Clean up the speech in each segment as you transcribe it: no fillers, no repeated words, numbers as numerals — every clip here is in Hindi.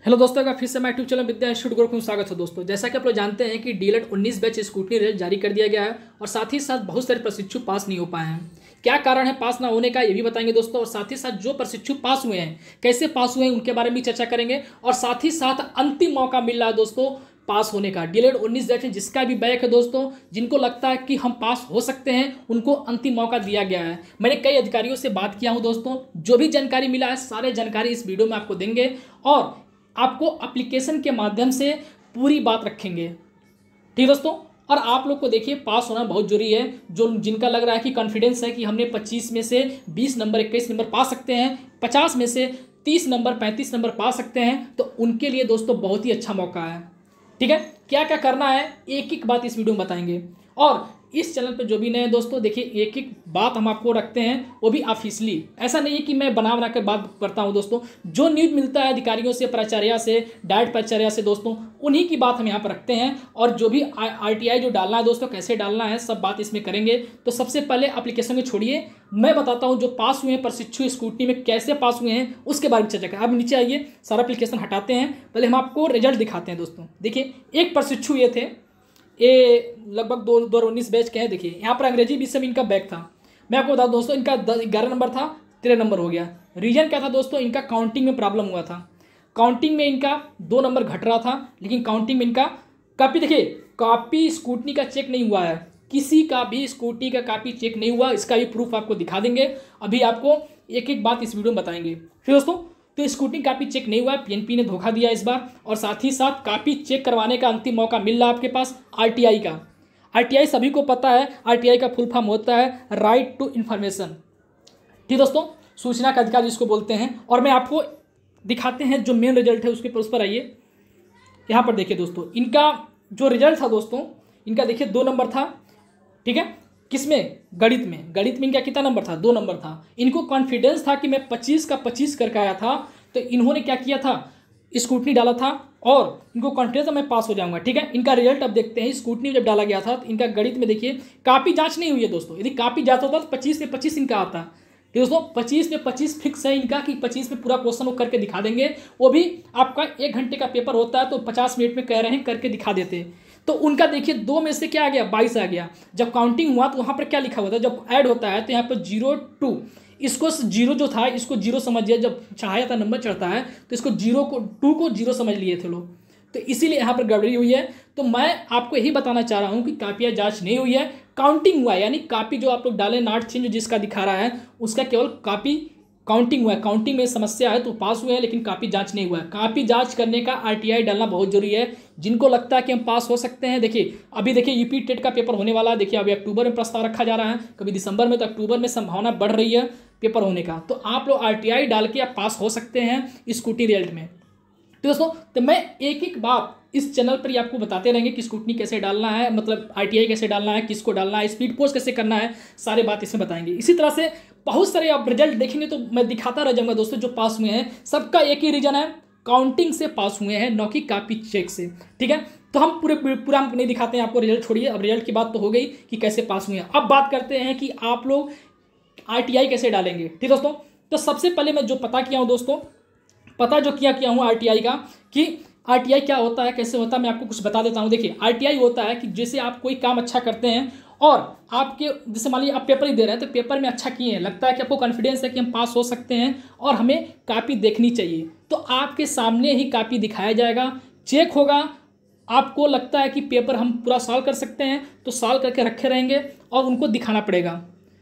हेलो दोस्तों का फिर से मैं YouTube channel Vidya institute group में स्वागत है। दोस्तों जैसा कि आप लोग जानते हैं कि डीएलएड 19 बैच स्कूटनी रिजल्ट जारी कर दिया गया है और साथ ही साथ बहुत सारे प्रशिक्षु पास नहीं हो पाए हैं। क्या कारण है पास ना होने का ये भी बताएंगे दोस्तों, और साथ ही साथ जो प्रशिक्षु पास हुए हैं कैसे पास हुए हैं उनके बारे में भी चर्चा करेंगे। और साथ ही साथ अंतिम मौका मिल रहा है दोस्तों पास होने का। डीएलएड 19 बैच में जिसका भी बैक है दोस्तों, जिनको लगता है कि हम पास हो सकते हैं उनको अंतिम मौका दिया गया है। मैंने कई अधिकारियों से बात किया हूं दोस्तों, जो भी जानकारी मिला है सारे जानकारी इस वीडियो में आपको देंगे और आपको एप्लीकेशन के माध्यम से पूरी बात रखेंगे। ठीक दोस्तों, और आप लोग को देखिए पास होना बहुत जरूरी है। जो जिनका लग रहा है कि कॉन्फिडेंस है कि हमने 25 में से 20 नंबर 21 नंबर पा सकते हैं, 50 में से 30 नंबर 35 नंबर पा सकते हैं, तो उनके लिए दोस्तों बहुत ही अच्छा मौका है। ठीक है, क्या क्या करना है एक एक बात इस वीडियो में बताएंगे। और इस चैनल पे जो भी नए दोस्तों देखिए एक एक बात हम आपको रखते हैं, वो भी ऑफिशियली। ऐसा नहीं है कि मैं बना कर बात करता हूं दोस्तों, जो न्यूज़ मिलता है अधिकारियों से, प्राचार्य से, डायरेक्ट प्राचार्य से दोस्तों, उन्हीं की बात हम यहाँ पर रखते हैं। और जो भी आरटीआई जो डालना है दोस्तों, कैसे डालना है सब बात इसमें करेंगे। तो सबसे पहले एप्लीकेशन में छोड़िए, मैं बताता हूँ जो पास हुए हैं प्रशिक्षु स्कूटनी में कैसे पास हुए हैं उसके बारे में चर्चा करें। अब नीचे आइए, सारा एप्लीकेशन हटाते हैं, पहले हम आपको रिजल्ट दिखाते हैं दोस्तों। देखिए एक प्रशिक्षु ये थे, ये लगभग 2019 बैच के हैं। देखिए यहाँ पर अंग्रेजी विषय में इनका बैक था। मैं आपको बता दोस्तों, इनका 11 नंबर था, 13 नंबर हो गया। रीजन क्या था दोस्तों, इनका काउंटिंग में प्रॉब्लम हुआ था। काउंटिंग में इनका 2 नंबर घट रहा था, लेकिन काउंटिंग में इनका कॉपी, देखिए कॉपी स्कूटनी का चेक नहीं हुआ है, किसी का भी स्कूटनी का कॉपी चेक नहीं हुआ। इसका भी प्रूफ आपको दिखा देंगे। अभी आपको एक एक बात इस वीडियो में बताएंगे। फिर दोस्तों तो स्कूटनी कापी चेक नहीं हुआ है, पीएनपी ने धोखा दिया इस बार। और साथ ही साथ कापी चेक करवाने का अंतिम मौका मिल रहा है आपके पास आरटीआई का। आरटीआई सभी को पता है, आरटीआई का फुल फॉर्म होता है राइट टू इन्फॉर्मेशन। ठीक दोस्तों, सूचना का अधिकार जिसको बोलते हैं। और मैं आपको दिखाते हैं जो मेन रिजल्ट है उसके उस पर आइए। यहाँ पर देखिए दोस्तों, इनका जो रिजल्ट था दोस्तों, इनका देखिए 2 नंबर था। ठीक है, किसमें, गणित में। गणित में इनका कितना नंबर था, 2 नंबर था। इनको कॉन्फिडेंस था कि मैं 25 का 25 करके आया था, तो इन्होंने क्या किया था, स्कूटनी डाला था और इनको कॉन्फिडेंस था मैं पास हो जाऊंगा। ठीक है, इनका रिजल्ट अब देखते हैं। स्कूटनी जब डाला गया था तो इनका गणित में देखिए कापी जांच नहीं हुई है दोस्तों। यदि कापी जांच होता तो 25 में 25 इनका आता। ठीक दोस्तों, 25 में 25 फिक्स है इनका कि 25 में पूरा क्वेश्चन वो करके दिखा देंगे। वो भी आपका 1 घंटे का पेपर होता है तो 50 मिनट में कह रहे हैं करके दिखा देते। तो उनका देखिए 2 में से क्या आ गया, 22 आ गया। जब काउंटिंग हुआ तो वहाँ पर क्या लिखा हुआ था, जब ऐड होता है तो यहाँ पर 0-2, इसको 0 जो था इसको 0 समझिए। जब चाहे था नंबर चढ़ता है तो इसको 2 को 0 समझ लिए थे लोग, तो इसीलिए यहाँ पर गड़बड़ी हुई है। तो मैं आपको यही बताना चाह रहा हूँ कि कापियाँ जांच नहीं हुई है, काउंटिंग हुआ है। यानी कापी जो आप लोग डाले नॉट चेंज जिसका दिखा रहा है उसका केवल कापी काउंटिंग हुआ है। काउंटिंग में समस्या है तो पास हुए हैं, लेकिन कापी जांच नहीं हुआ है। कापी जांच करने का आरटीआई डालना बहुत जरूरी है। जिनको लगता है कि हम पास हो सकते हैं, देखिए अभी देखिए यूपी टेट का पेपर होने वाला है। देखिए अभी अक्टूबर में प्रस्ताव रखा जा रहा है, कभी दिसंबर में, तो अक्टूबर में संभावना बढ़ रही है पेपर होने का। तो आप लोग आरटीआई डाल के आप पास हो सकते हैं स्कूटी रिजल्ट में। तो दोस्तों तो मैं एक एक बात इस चैनल पर ही आपको बताते रहेंगे कि स्कूटनी कैसे डालना है, मतलब आरटीआई कैसे डालना है, किसको डालना है, स्पीड पोस्ट कैसे करना है, सारे बात इसमें बताएंगे। इसी तरह से बहुत सारे आप रिजल्ट देखेंगे तो मैं दिखाता रह जाऊंगा दोस्तों। जो पास हुए हैं सबका एक ही रीजन है, काउंटिंग से पास हुए हैं, न कि कापी चेक से। ठीक है, तो हम पूरा हम नहीं दिखाते हैं आपको रिजल्ट, छोड़िए। अब रिजल्ट की बात तो हो गई कि कैसे पास हुए हैं। अब बात करते हैं कि आप लोग आरटीआई कैसे डालेंगे। ठीक दोस्तों, तो सबसे पहले मैं जो पता किया हूँ दोस्तों, पता जो किया हूँ आरटीआई का, कि आरटीआई क्या होता है, कैसे होता है, मैं आपको कुछ बता देता हूँ। देखिए आरटीआई होता है कि जैसे आप कोई काम अच्छा करते हैं और आपके, जैसे मान लीजिए आप पेपर ही दे रहे हैं, तो पेपर में अच्छा किए हैं, लगता है कि आपको कॉन्फिडेंस है कि हम पास हो सकते हैं और हमें कापी देखनी चाहिए, तो आपके सामने ही कापी दिखाया जाएगा, चेक होगा। आपको लगता है कि पेपर हम पूरा सॉल्व कर सकते हैं तो सॉल्व करके रखे रहेंगे और उनको दिखाना पड़ेगा।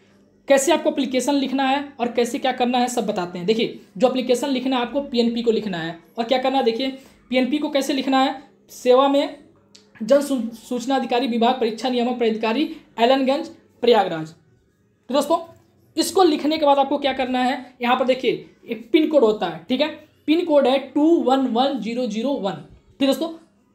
कैसे आपको एप्लीकेशन लिखना है और कैसे क्या करना है सब बताते हैं। देखिए जो एप्लीकेशन लिखना है आपको पीएनपी को लिखना है, और क्या करना है देखिए पीएनपी को कैसे लिखना है, सेवा में जन सूचना अधिकारी विभाग परीक्षा नियामक प्राधिकारी एलनगंज प्रयागराज। तो दोस्तों इसको लिखने के बाद आपको क्या करना है, यहाँ पर देखिए एक पिन कोड होता है। ठीक है, पिन कोड है 211001। ठीक दोस्तों,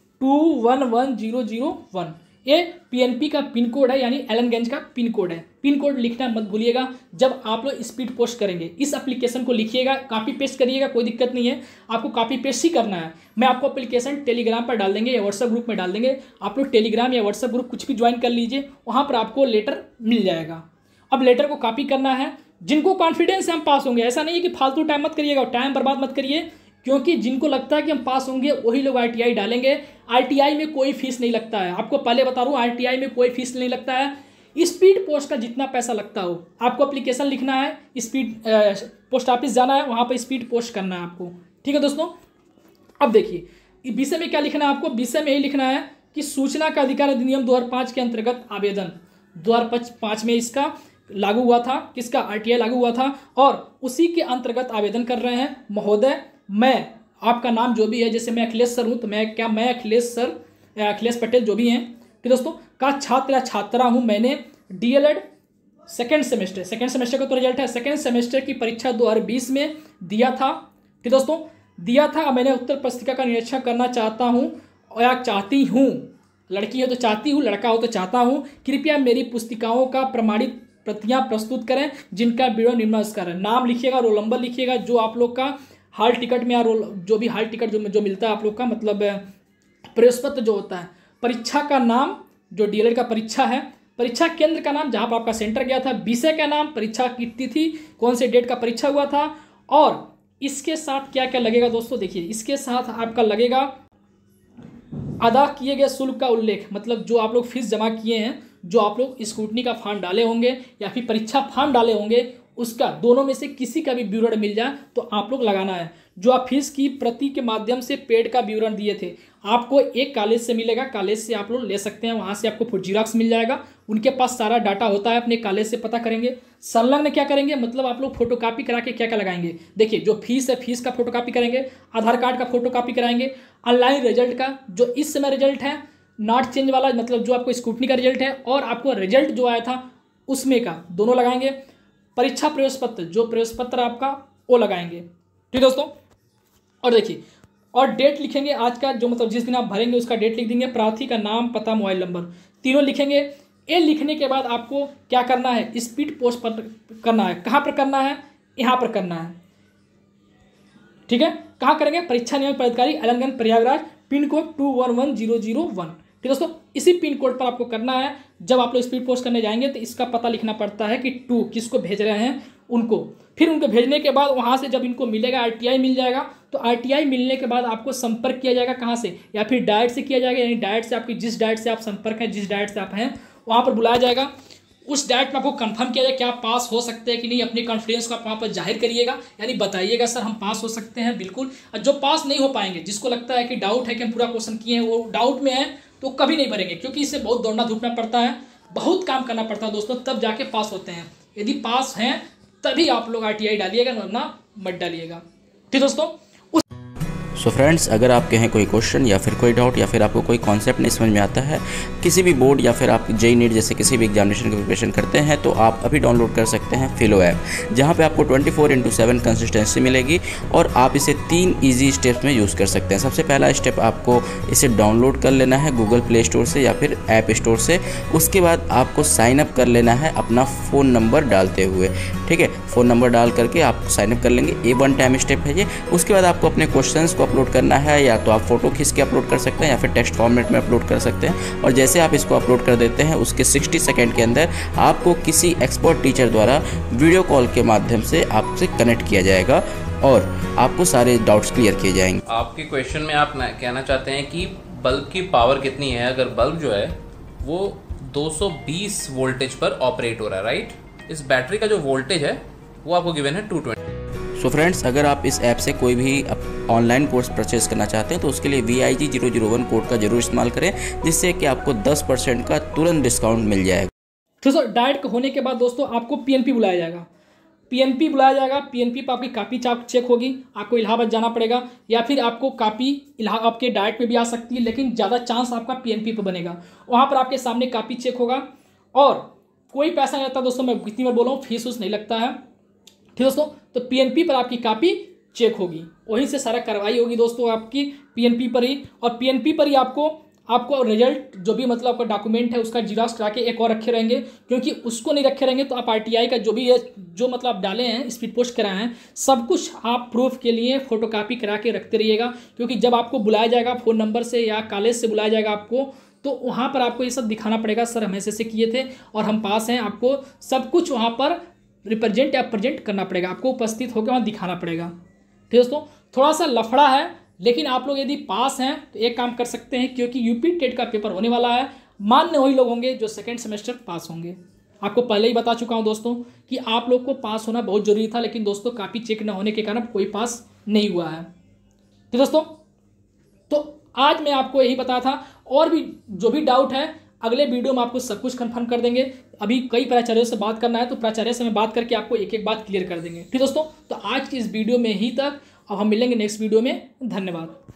211001 ये पीएनपी का पिन कोड है, यानी एलनगंज का पिन कोड है। पिन कोड लिखना मत भूलिएगा जब आप लोग स्पीड पोस्ट करेंगे। इस एप्लीकेशन को लिखिएगा, कॉपी पेस्ट करिएगा, कोई दिक्कत नहीं है, आपको कॉपी पेस्ट ही करना है। मैं आपको एप्लीकेशन टेलीग्राम पर डाल देंगे या व्हाट्सएप ग्रुप में डाल देंगे। आप लोग टेलीग्राम या व्हाट्सएप ग्रुप कुछ भी ज्वाइन कर लीजिए, वहाँ पर आपको लेटर मिल जाएगा। अब लेटर को कॉपी करना है। जिनको कॉन्फिडेंस है हम पास होंगे, ऐसा नहीं है कि फालतू टाइम मत करिएगा, टाइम बर्बाद मत करिए, क्योंकि जिनको लगता है कि हम पास होंगे वही लोग आरटीआई डालेंगे। आरटीआई में कोई फीस नहीं लगता है, आपको पहले बता रहा हूँ, आरटीआई में कोई फीस नहीं लगता है। स्पीड पोस्ट का जितना पैसा लगता हो, आपको एप्लीकेशन लिखना है, स्पीड पोस्ट ऑफिस जाना है, वहाँ पर स्पीड पोस्ट करना है आपको। ठीक है दोस्तों, अब देखिए विषय में क्या लिखना है आपको। विषय में यही लिखना है कि सूचना का अधिकार अधिनियम 2005 के अंतर्गत आवेदन 2005 में इसका लागू हुआ था, किसका, आरटीआई लागू हुआ था, और उसी के अंतर्गत आवेदन कर रहे हैं। महोदय, मैं आपका नाम जो भी है, जैसे मैं अखिलेश सर हूँ तो मैं अखिलेश सर, अखिलेश पटेल जो भी हैं, कि दोस्तों का छात्र या छात्रा हूँ। मैंने डीएलएड सेकेंड सेमेस्टर का तो रिजल्ट है, सेकेंड सेमेस्टर की परीक्षा 2020 में दिया था। कि दोस्तों दिया था, मैंने उत्तर पुस्तिका का निरीक्षण करना चाहता हूँ या चाहती हूँ। लड़की हो तो चाहती हूँ, लड़का हो तो चाहता हूँ। कृपया मेरी पुस्तिकाओं का प्रमाणित प्रतियां प्रस्तुत करें जिनका विवरण निम्नानुसार है। नाम लिखिएगा, रोल नंबर लिखिएगा, जो आप लोग का हॉल टिकट में या जो भी हॉल टिकट जो मिलता है आप लोग का, मतलब प्रवेश पत्र जो होता है, परीक्षा का नाम, जो डीएलएड का परीक्षा है, परीक्षा केंद्र का नाम जहाँ पर आपका सेंटर गया था, विषय का नाम, परीक्षा की तिथि, कौन से डेट का परीक्षा हुआ था, और इसके साथ क्या क्या लगेगा दोस्तों। देखिए इसके साथ आपका लगेगा अदा किए गए शुल्क का उल्लेख, मतलब जो आप लोग फीस जमा किए हैं, जो आप लोग स्क्रूटनी का फॉर्म डाले होंगे या फिर परीक्षा फॉर्म डाले होंगे, उसका दोनों में से किसी का भी विवरण मिल जाए तो आप लोग लगाना है। जो आप फीस की प्रति के माध्यम से पेड का विवरण दिए थे, आपको एक कॉलेज से मिलेगा, कॉलेज से आप लोग ले सकते हैं, वहाँ से आपको जीरोक्स मिल जाएगा। उनके पास सारा डाटा होता है, अपने कॉलेज से पता करेंगे। संलग्न क्या करेंगे, मतलब आप लोग फोटोकॉपी करा के क्या क्या लगाएंगे। देखिए जो फीस है, फीस का फोटोकॉपी करेंगे, आधार कार्ड का फोटोकॉपी कराएंगे, ऑनलाइन रिजल्ट का, जो इस समय रिजल्ट है नॉट चेंज वाला, मतलब जो आपको स्क्रूटनी का रिजल्ट है, और आपको रिजल्ट जो आया था उसमें का, दोनों लगाएंगे। परीक्षा प्रवेश पत्र, जो प्रवेश पत्र आपका वो लगाएंगे। ठीक दोस्तों, और देखिए और डेट लिखेंगे आज का, जो मतलब जिस दिन आप भरेंगे उसका डेट लिख देंगे, प्रार्थी का नाम, पता, मोबाइल नंबर, तीनों लिखेंगे। ये लिखने के बाद आपको क्या करना है, स्पीड पोस्ट पर करना है। कहाँ पर करना है, यहाँ पर करना है। ठीक है, कहाँ करेंगे, परीक्षा नियम पदाधिकारी, अलंगन प्रयागराज, पिन कोड 211001। ठीक दोस्तों, इसी पिन कोड पर आपको करना है। जब आप लोग स्पीड पोस्ट करने जाएंगे तो इसका पता लिखना पड़ता है कि टू किसको भेज रहे हैं, उनको। फिर उनको भेजने के बाद वहाँ से जब इनको मिलेगा, आरटीआई मिल जाएगा, तो आरटीआई मिलने के बाद आपको संपर्क किया जाएगा, कहाँ से, या फिर डायरेक्ट से किया जाएगा, यानी डायरेक्ट से आपकी जिस डायरेक्ट से आप संपर्क हैं, जिस डायरेक्ट से आप हैं, वहाँ पर बुलाया जाएगा। उस डायरेक्ट में आपको कंफर्म किया जाए कि आप पास हो सकते हैं कि नहीं। अपने कॉन्फिडेंस को आप वहाँ पर जाहिर करिएगा, यानी बताइएगा सर हम पास हो सकते हैं बिल्कुल। और जो पास नहीं हो पाएंगे, जिसको लगता है कि डाउट है कि हम पूरा क्वेश्चन किए हैं, वो डाउट में है, तो कभी नहीं भरेंगे, क्योंकि इससे बहुत दौड़ना धूपना पड़ता है, बहुत काम करना पड़ता है दोस्तों, तब जाके पास होते हैं। यदि पास हैं तभी आप लोग आरटीआई डालिएगा, वरना मत डालिएगा। ठीक दोस्तों, सो फ्रेंड्स, अगर आपके हैं कोई क्वेश्चन या फिर कोई डाउट या फिर आपको कोई कॉन्सेप्ट नहीं समझ में आता है किसी भी बोर्ड या फिर आप जेईई नीट जैसे किसी भी एग्जामिनेशन की प्रिपरेशन करते हैं, तो आप अभी डाउनलोड कर सकते हैं फिलो ऐप, जहां पे आपको 24/7 कंसिस्टेंसी मिलेगी और आप इसे 3 ईजी स्टेप्स में यूज़ कर सकते हैं। सबसे पहला स्टेप, आपको इसे डाउनलोड कर लेना है गूगल प्ले स्टोर से या फिर ऐप स्टोर से। उसके बाद आपको साइन अप कर लेना है अपना फ़ोन नंबर डालते हुए। ठीक है, फ़ोन नंबर डाल करके आप साइन अप कर लेंगे, ये 1 टाइम स्टेप है ये। उसके बाद आपको अपने क्वेश्चंस को अपलोड करना है, या तो आप फोटो खींच के अपलोड कर सकते हैं या फिर टेक्स्ट फॉर्मेट में अपलोड कर सकते हैं। और जैसे आप इसको अपलोड कर देते हैं, उसके 60 सेकंड के अंदर आपको किसी एक्सपर्ट टीचर द्वारा वीडियो कॉल के माध्यम से आपसे कनेक्ट किया जाएगा और आपको सारे डाउट्स क्लियर किए जाएंगे। आपके क्वेश्चन में आप कहना चाहते हैं कि बल्ब की पावर कितनी है। अगर बल्ब जो है वो 220 वोल्टेज पर ऑपरेट हो रहा है, राइट। इस बैटरी का जो वोल्टेज है वो आपको गिवन है 220। सो फ्रेंड्स, अगर आप इस ऐप से कोई भी ऑनलाइन कोर्स परचेज करना चाहते हैं तो उसके लिए VIG001 कोड का जरूर इस्तेमाल करें, जिससे कि आपको 10% का तुरंत डिस्काउंट मिल जाएगा। तो सर डायरेक्ट होने के बाद दोस्तों आपको PNP बुलाया जाएगा। PNP बुलाया जाएगा, PNP पर आपकी कापी चेक होगी, आपको इलाहाबाद जाना पड़ेगा, या फिर आपको कापी आपके डायरेक्ट में भी आ सकती है, लेकिन ज़्यादा चांस आपका PNP पर बनेगा। वहाँ पर आपके सामने कापी चेक होगा और कोई पैसा नहीं लगता दोस्तों, मैं कितनी बार बोल रहा हूँ, फीस उस नहीं लगता है। ठीक दोस्तों, तो PNP पर आपकी कापी चेक होगी, वहीं से सारा कार्रवाई होगी दोस्तों आपकी PNP पर ही। और PNP पर ही आपको रिजल्ट जो भी मतलब आपका डॉक्यूमेंट है उसका जीरोक्स करा के एक और रखे रहेंगे, क्योंकि उसको नहीं रखे रहेंगे तो आप RTI का जो भी है, जो मतलब आप डाले हैं, स्पीड पोस्ट कराए हैं, सब कुछ आप प्रूफ के लिए फोटोकॉपी करा के रखते रहिएगा। क्योंकि जब आपको बुलाया जाएगा फ़ोन नंबर से या कॉलेज से बुलाया जाएगा आपको, तो वहाँ पर आपको ये सब दिखाना पड़ेगा, सर हम ऐसे किए थे और हम पास हैं। आपको सब कुछ वहाँ पर रिप्रेजेंट या प्रेजेंट करना पड़ेगा, आपको उपस्थित होकर वहाँ दिखाना पड़ेगा। ठीक दोस्तों, थोड़ा सा लफड़ा है, लेकिन आप लोग यदि पास हैं तो एक काम कर सकते हैं, क्योंकि यूपी टेट का पेपर होने वाला है, मान्य वही लोग होंगे जो सेकेंड सेमेस्टर पास होंगे। आपको पहले ही बता चुका हूं दोस्तों कि आप लोग को पास होना बहुत जरूरी था, लेकिन दोस्तों काफ़ी चेक न होने के कारण कोई पास नहीं हुआ है। ठीक दोस्तों, तो आज मैं आपको यही बताया था, और भी जो भी डाउट है अगले वीडियो में आपको सब कुछ कंफर्म कर देंगे। अभी कई प्राचार्यों से बात करना है, तो प्राचार्य से मैं बात करके आपको एक एक बात क्लियर कर देंगे। ठीक दोस्तों, तो आज की इस वीडियो में ही तक, अब हम मिलेंगे नेक्स्ट वीडियो में। धन्यवाद।